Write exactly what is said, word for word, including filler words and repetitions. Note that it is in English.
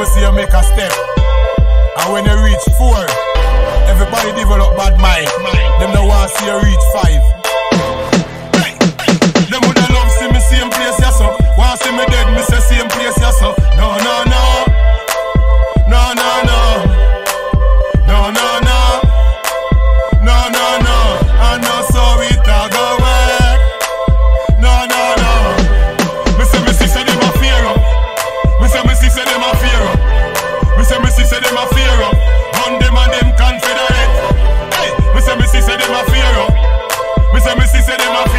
see you make a step. And when you reach four, everybody develop bad mind. Them don't want to see you reach five. Them woulda love see me same place, yes so. Want see me dead, me say same place, yes so. No, no, no. No, no, no. No, no, no. No, no, no. I know so it a go work. No, no, no. Me say me see say them a Pharaoh. Me say me see say them a Pharaoh. Me say me see say them a Pharaoh. On them and them confederate. Hey, me say me see say them a Pharaoh. Me say me see say them a Pharaoh.